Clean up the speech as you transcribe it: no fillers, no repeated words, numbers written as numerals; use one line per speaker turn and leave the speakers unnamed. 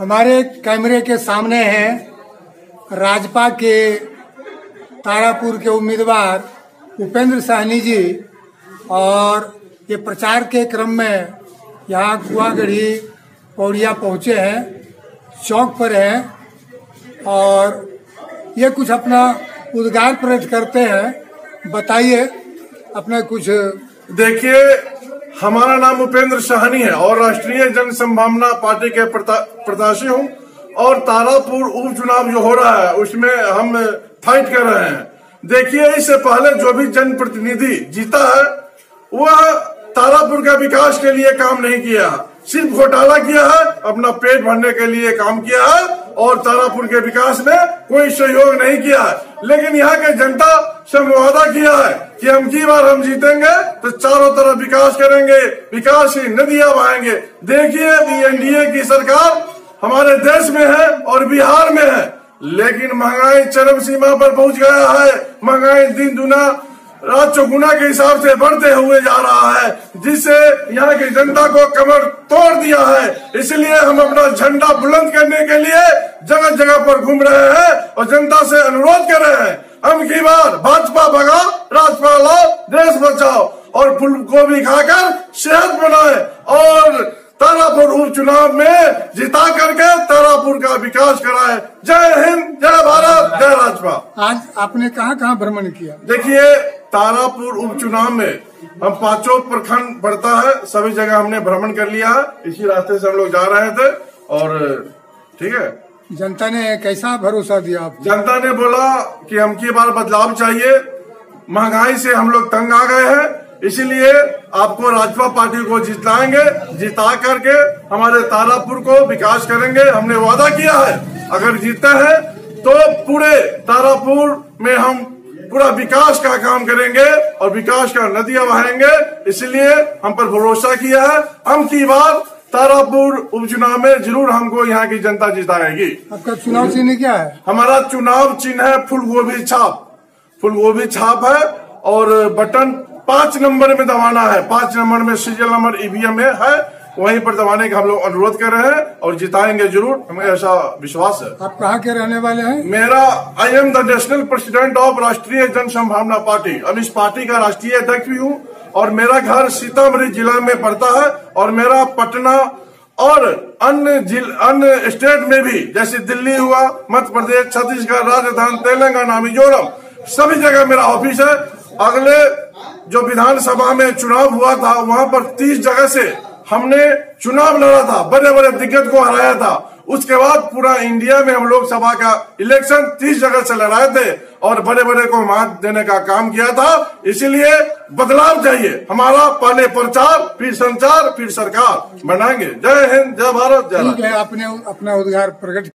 हमारे कैमरे के सामने हैं राजपा के तारापुर के उम्मीदवार उपेंद्र साहनी जी, और ये प्रचार के क्रम में यहाँ कुआगढ़ी पौड़िया पहुँचे हैं, चौक पर हैं और ये कुछ अपना उद्गार प्रकट करते हैं। बताइए अपना कुछ।
देखिए, हमारा नाम उपेंद्र साहनी है और राष्ट्रीय जन संभावना पार्टी के प्रत्याशी हूँ और तारापुर उपचुनाव जो हो रहा है उसमें हम फाइट कर रहे हैं। देखिए, इससे पहले जो भी जनप्रतिनिधि जीता है वह तारापुर का विकास के लिए काम नहीं किया, सिर्फ घोटाला किया है, अपना पेट भरने के लिए काम किया है और तारापुर के विकास में कोई सहयोग नहीं किया है। लेकिन यहाँ के जनता से वादा किया है कि हम की बार हम जीतेंगे तो चारों तरफ विकास करेंगे, विकास की नदियां बहाएंगे। देखिए, एनडीए की सरकार हमारे देश में है और बिहार में है, लेकिन महंगाई चरम सीमा पर पहुंच गया है। महंगाई दिन दुना रात चौगुना के हिसाब से बढ़ते हुए जा रहा है, जिससे यहाँ की जनता को कमर तोड़ दिया है। इसलिए हम अपना झंडा बुलंद करने के लिए जगह जगह पर घूम रहे हैं और जनता से अनुरोध कर रहे हैं, हम की बार भाजपा भगाओ, राजपा लाओ, देश बचाओ और फूल गोभी खाकर सेहत बनाए और तारापुर उपचुनाव में जिता करके तारापुर का विकास कराए। जय हिंद, जय भारत, जय राजपा।
आज आपने कहाँ भ्रमण किया?
देखिए, तारापुर उपचुनाव में हम 5 प्रखंड पड़ता है, सभी जगह हमने भ्रमण कर लिया है। इसी रास्ते से हम लोग जा रहे थे और ठीक है।
जनता ने कैसा भरोसा दिया आपको?
जनता ने बोला कि हम की बार बदलाव चाहिए, महंगाई से हम लोग तंग आ गए हैं, इसीलिए आपको राजपा पार्टी को जिताएंगे, जिता करके हमारे तारापुर को विकास करेंगे। हमने वादा किया है, अगर जीते हैं तो पूरे तारापुर में हम पूरा विकास का काम करेंगे और विकास का नदियां बहाएंगे। इसलिए हम पर भरोसा किया है। हम की बार तारापुर उपचुनाव में जरूर हमको यहाँ की जनता जिताएगी।
आपका चुनाव चिन्ह क्या है?
हमारा चुनाव चिन्ह है फूलगोभी छाप। फूलगोभी छाप है और बटन 5 नंबर में दबाना है। 5 नंबर में सीरियल नंबर ईवीएम में है, वहीं पर दबाने का हम लोग अनुरोध कर रहे हैं और जिताएंगे जरूर, हमें ऐसा विश्वास है।
आप कहाँ के रहने वाले हैं?
मेरा I am the national president of Rashtriya Jan संभावना पार्टी। अब इस पार्टी का राष्ट्रीय अध्यक्ष भी हूँ और मेरा घर सीतामढ़ी जिला में पड़ता है और मेरा पटना और अन्य स्टेट में भी, जैसे दिल्ली हुआ, मध्य प्रदेश, छत्तीसगढ़, राजस्थान, तेलंगाना, मिजोरम, सभी जगह मेरा ऑफिस है। अगले जो विधानसभा में चुनाव हुआ था वहां पर 30 जगह से हमने चुनाव लड़ा था, बड़े बड़े दिग्गज को हराया था। उसके बाद पूरा इंडिया में हम लोग सभा का इलेक्शन 30 जगह से लड़ाए थे और बड़े बड़े को मात देने का काम किया था। इसीलिए बदलाव चाहिए हमारा, पहले प्रचार फिर संचार फिर सरकार बनाएंगे। जय हिंद, जय भारत, जय।
ठीक है, आपने अपना उद्गार प्रकट